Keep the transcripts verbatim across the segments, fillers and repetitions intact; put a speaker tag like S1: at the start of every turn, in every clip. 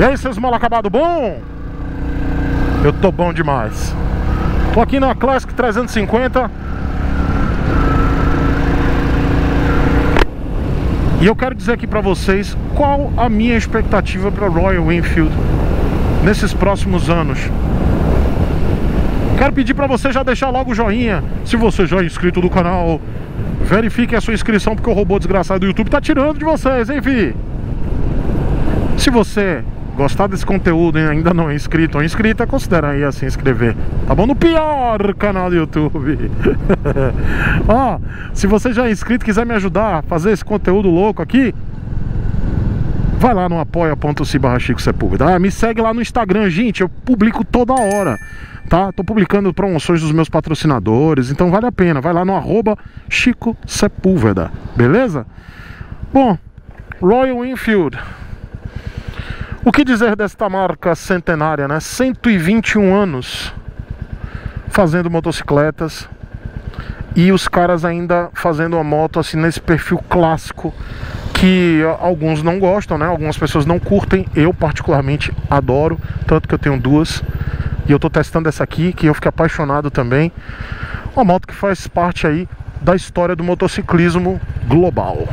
S1: E aí, seus mal acabado bom? Eu tô bom demais. Tô aqui na Classic trezentos e cinquenta. E eu quero dizer aqui pra vocês qual a minha expectativa pra Royal Enfield nesses próximos anos. Quero pedir pra você já deixar logo o joinha. Se você já é inscrito do canal, verifique a sua inscrição, porque o robô desgraçado do YouTube tá tirando de vocês, hein, fi? Se você gostar desse conteúdo e ainda não é inscrito ou inscrita, considera aí a se inscrever, tá bom? No pior canal do YouTube. Ó, se você já é inscrito e quiser me ajudar a fazer esse conteúdo louco aqui, vai lá no apoia.se barra Chico Sepúlveda. Ah, me segue lá no Instagram, gente, eu publico toda hora, tá? Tô publicando promoções dos meus patrocinadores, então vale a pena. Vai lá no arroba Chico Sepúlveda, beleza? Bom, Royal Enfield. O que dizer desta marca centenária, né? cento e vinte e um anos fazendo motocicletas, e os caras ainda fazendo uma moto assim nesse perfil clássico que alguns não gostam, né? Algumas pessoas não curtem. Eu particularmente adoro, tanto que eu tenho duas e eu tô testando essa aqui, que eu fiquei apaixonado também. Uma moto que faz parte aí da história do motociclismo global.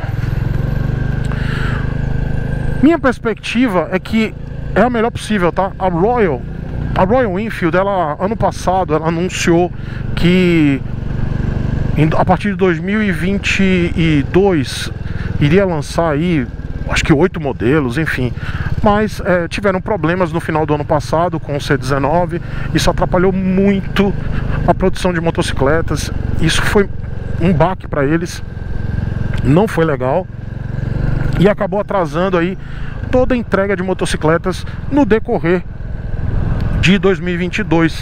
S1: Minha perspectiva é que é a melhor possível, tá? A Royal, a Royal Enfield, ela, ano passado, ela anunciou que a partir de dois mil e vinte e dois iria lançar aí, acho que oito modelos, enfim. Mas é, tiveram problemas no final do ano passado com o C dezenove. Isso atrapalhou muito a produção de motocicletas. Isso foi um baque para eles. Não foi legal. E acabou atrasando aí toda a entrega de motocicletas no decorrer de dois mil e vinte e dois.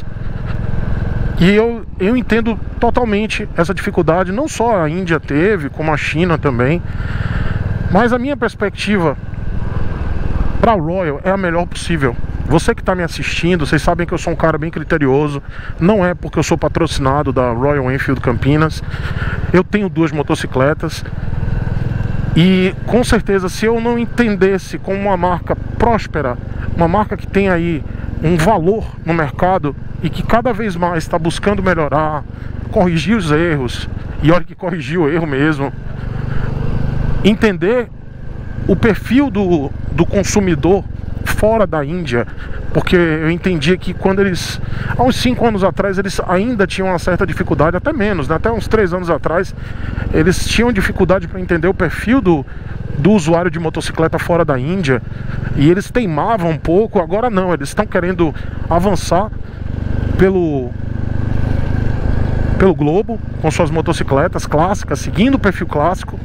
S1: E eu, eu entendo totalmente essa dificuldade. Não só a Índia teve, como a China também. Mas a minha perspectiva para o Royal é a melhor possível. Você que está me assistindo, vocês sabem que eu sou um cara bem criterioso. Não é porque eu sou patrocinado da Royal Enfield Campinas. Eu tenho duas motocicletas. E com certeza, se eu não entendesse como uma marca próspera, uma marca que tem aí um valor no mercado e que cada vez mais está buscando melhorar, corrigir os erros, e olha que corrigir o erro mesmo, entender o perfil do, do consumidor fora da Índia, porque eu entendia que quando eles, há uns cinco anos atrás, eles ainda tinham uma certa dificuldade, até menos, né? Até uns três anos atrás, eles tinham dificuldade para entender o perfil do, do usuário de motocicleta fora da Índia, e eles teimavam um pouco. Agora não, eles estão querendo avançar pelo, pelo globo, com suas motocicletas clássicas, seguindo o perfil clássico,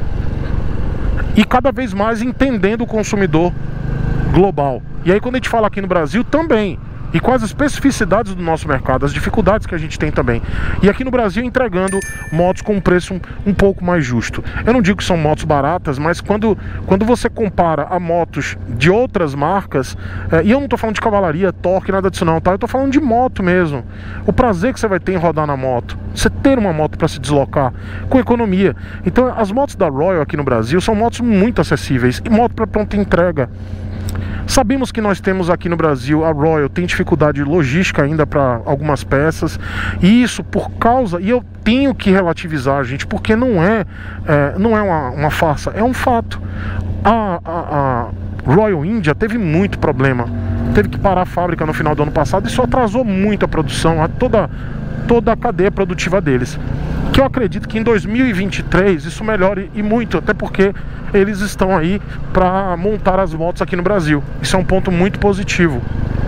S1: e cada vez mais entendendo o consumidor global. E aí quando a gente fala aqui no Brasil também, e com as especificidades do nosso mercado, as dificuldades que a gente tem também. E aqui no Brasil entregando motos com um preço um, um pouco mais justo. Eu não digo que são motos baratas, mas quando, quando você compara a motos de outras marcas, é, e eu não tô falando de cavalaria, torque, nada disso não, tá? Eu tô falando de moto mesmo. O prazer que você vai ter em rodar na moto, você ter uma moto para se deslocar com economia. Então as motos da Royal aqui no Brasil são motos muito acessíveis, e moto para pronta entrega. Sabemos que nós temos aqui no Brasil, a Royal tem dificuldade logística ainda para algumas peças, e isso por causa, e eu tenho que relativizar, gente, porque não é, é não é uma, uma farsa, é um fato. A, a, a Royal India teve muito problema, teve que parar a fábrica no final do ano passado, e isso atrasou muito a produção, a toda, toda a cadeia produtiva deles. Que eu acredito que em dois mil e vinte e três isso melhore e muito, até porque eles estão aí para montar as motos aqui no Brasil. Isso é um ponto muito positivo.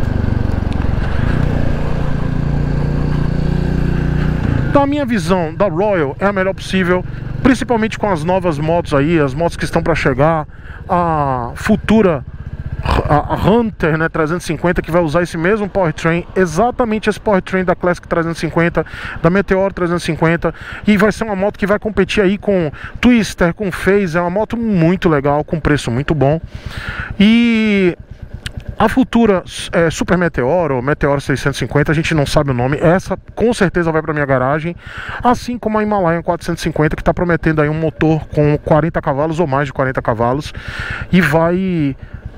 S1: Então a minha visão da Royal é a melhor possível, principalmente com as novas motos aí, as motos que estão para chegar, a futura a Hunter, né, trezentos e cinquenta, que vai usar esse mesmo powertrain, exatamente esse powertrain da Classic trezentos e cinquenta, da Meteor trezentos e cinquenta, e vai ser uma moto que vai competir aí com Twister, com Phaser. É uma moto muito legal, com preço muito bom. E a futura é, Super Meteor ou Meteor seiscentos e cinquenta, a gente não sabe o nome, essa com certeza vai para minha garagem, assim como a Himalayan quatrocentos e cinquenta, que está prometendo aí um motor com quarenta cavalos ou mais de quarenta cavalos, e vai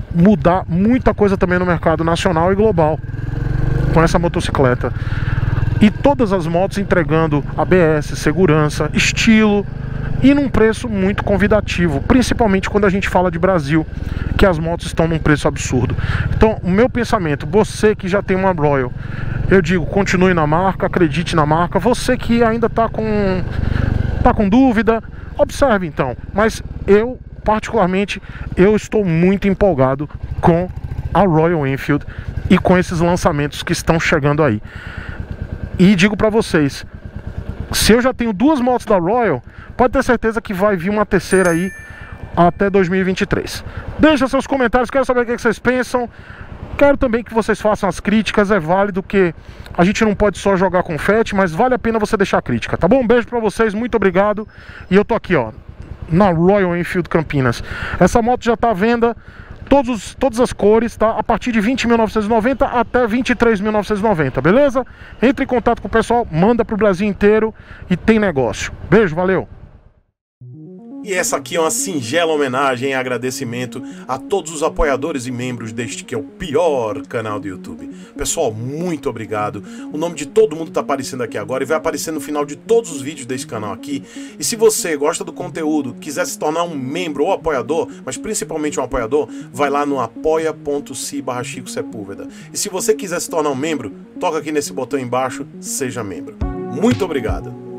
S1: mudar muita coisa também no mercado nacional e global com essa motocicleta. E todas as motos entregando A B S, segurança, estilo e num preço muito convidativo, principalmente quando a gente fala de Brasil, que as motos estão num preço absurdo. Então, o meu pensamento, você que já tem uma Royal, eu digo, continue na marca, acredite na marca. Você que ainda está com, tá com dúvida, observe então. Mas eu, particularmente, eu estou muito empolgado com a Royal Enfield e com esses lançamentos que estão chegando aí. E digo para vocês, se eu já tenho duas motos da Royal, pode ter certeza que vai vir uma terceira aí até dois mil e vinte e três. Deixa seus comentários, quero saber o que vocês pensam. Quero também que vocês façam as críticas, é válido, que a gente não pode só jogar confete, mas vale a pena você deixar a crítica, tá bom? Um beijo pra vocês, muito obrigado. E eu tô aqui, ó, na Royal Enfield Campinas. Essa moto já tá à venda, todos, todas as cores, tá? A partir de vinte mil novecentos e noventa até vinte e três mil novecentos e noventa, beleza? Entre em contato com o pessoal, manda pro Brasil inteiro e tem negócio. Beijo, valeu!
S2: E essa aqui é uma singela homenagem e agradecimento a todos os apoiadores e membros deste que é o pior canal do YouTube. Pessoal, muito obrigado. O nome de todo mundo tá aparecendo aqui agora e vai aparecer no final de todos os vídeos desse canal aqui. E se você gosta do conteúdo, quiser se tornar um membro ou apoiador, mas principalmente um apoiador, vai lá no apoia.se barra Chico Sepúlveda. E se você quiser se tornar um membro, toca aqui nesse botão embaixo, seja membro. Muito obrigado.